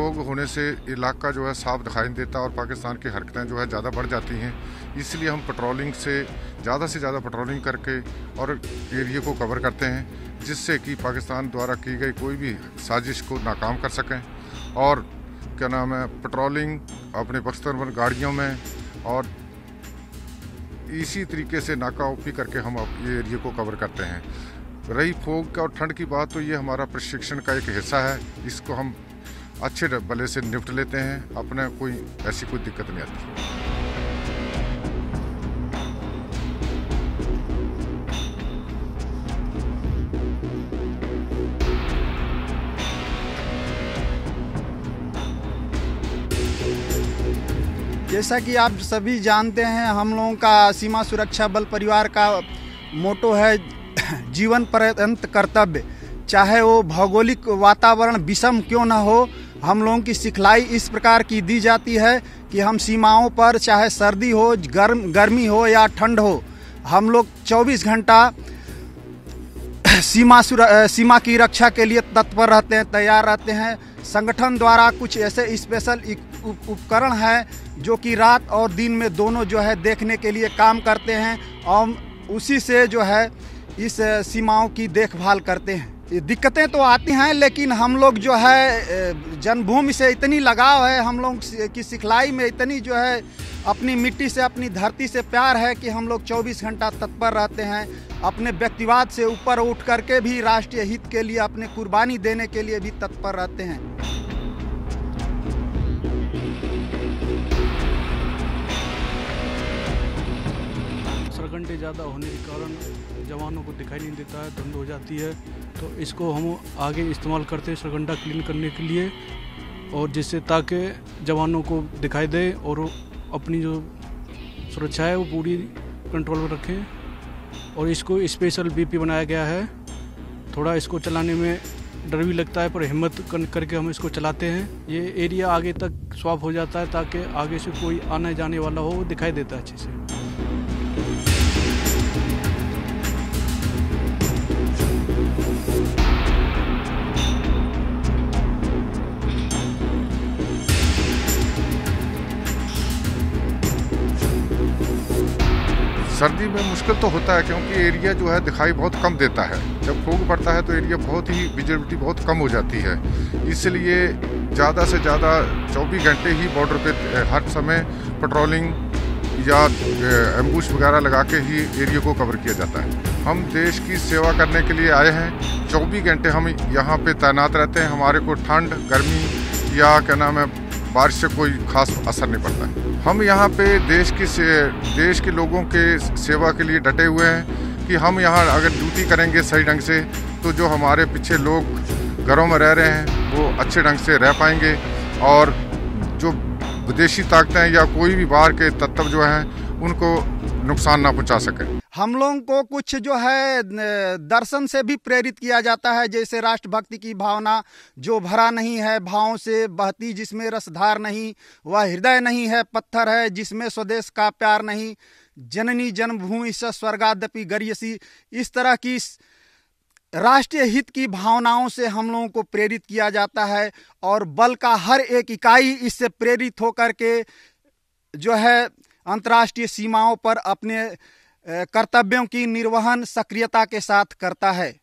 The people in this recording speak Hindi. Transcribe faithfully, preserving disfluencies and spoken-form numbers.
फोग होने से इलाका जो है साफ दिखाई नहीं देता और पाकिस्तान की हरकतें जो है ज़्यादा बढ़ जाती हैं। इसलिए हम पेट्रोलिंग से ज़्यादा से ज़्यादा पेट्रोलिंग करके और एरिया को कवर करते हैं, जिससे कि पाकिस्तान द्वारा की गई कोई भी साजिश को नाकाम कर सकें। और क्या नाम है, पेट्रोलिंग अपने बख्तर गाड़ियों में और इसी तरीके से नाका ओपी करके हम ये एरिया को कवर करते हैं। रही फोग का और ठंड की बात, तो ये हमारा प्रशिक्षण का एक हिस्सा है। इसको हम अच्छे भले से निपट लेते हैं, अपने कोई ऐसी कोई दिक्कत नहीं आती। जैसा कि आप सभी जानते हैं, हम लोगों का सीमा सुरक्षा बल परिवार का मोटो है जीवन पर्यंत कर्तव्य। चाहे वो भौगोलिक वातावरण विषम क्यों न हो, हम लोगों की सिखलाई इस प्रकार की दी जाती है कि हम सीमाओं पर चाहे सर्दी हो, गर्म गर्मी हो या ठंड हो, हम लोग चौबीस घंटा सीमा सीमा की रक्षा के लिए तत्पर रहते हैं, तैयार रहते हैं। संगठन द्वारा कुछ ऐसे स्पेशल उपकरण हैं जो कि रात और दिन में दोनों जो है देखने के लिए काम करते हैं और उसी से जो है इस सीमाओं की देखभाल करते हैं। दिक्कतें तो आती हैं, लेकिन हम लोग जो है जन्मभूमि से इतनी लगाव है, हम लोग की सिखलाई में इतनी जो है अपनी मिट्टी से, अपनी धरती से प्यार है कि हम लोग चौबीस घंटा तत्पर रहते हैं। अपने व्यक्तिवाद से ऊपर उठ करके भी राष्ट्रीय हित के लिए अपने कुर्बानी देने के लिए भी तत्पर रहते हैं। घंटे ज़्यादा होने के कारण जवानों को दिखाई नहीं देता है, धुंध हो जाती है, तो इसको हम आगे इस्तेमाल करते हैं सरगंडा क्लीन करने के लिए, और जिससे ताकि जवानों को दिखाई दे और अपनी जो सुरक्षा है वो पूरी कंट्रोल में रखें। और इसको स्पेशल बीपी बनाया गया है। थोड़ा इसको चलाने में डर भी लगता है, पर हिम्मत करके हम इसको चलाते हैं। ये एरिया आगे तक स्वाप हो जाता है ताकि आगे से कोई आने जाने वाला हो वो दिखाई देता है अच्छे से। सर्दी में मुश्किल तो होता है, क्योंकि एरिया जो है दिखाई बहुत कम देता है। जब फोग पड़ता है तो एरिया बहुत ही विजिबिलिटी बहुत कम हो जाती है। इसलिए ज़्यादा से ज़्यादा चौबीस घंटे ही बॉर्डर पे हर समय पेट्रोलिंग या एम्बुश वगैरह लगा के ही एरिया को कवर किया जाता है। हम देश की सेवा करने के लिए आए हैं। चौबीस घंटे हम यहाँ पे तैनात रहते हैं। हमारे को ठंड, गर्मी या क्या नाम है, बारिश से कोई खास असर नहीं पड़ता है। हम यहाँ पे देश की से देश के लोगों के सेवा के लिए डटे हुए हैं कि हम यहाँ अगर ड्यूटी करेंगे सही ढंग से, तो जो हमारे पीछे लोग घरों में रह रहे हैं वो अच्छे ढंग से रह पाएंगे, और जो विदेशी ताकतें या कोई भी बाहर के तत्व जो हैं उनको नुकसान ना पहुंचा सके। हम लोगों को कुछ जो है दर्शन से भी प्रेरित किया जाता है, जैसे राष्ट्रभक्ति की भावना जो भरा नहीं है भावों से बहती, जिसमें रसधार नहीं, वह हृदय नहीं है पत्थर है, जिसमें स्वदेश का प्यार नहीं, जननी जन्मभूमि स स्वर्गादपि गरीयसी। इस तरह की राष्ट्रीय हित की भावनाओं से हम लोगों को प्रेरित किया जाता है, और बल का हर एक इकाई इससे प्रेरित होकर के जो है अंतर्राष्ट्रीय सीमाओं पर अपने कर्तव्यों की निर्वहन सक्रियता के साथ करता है।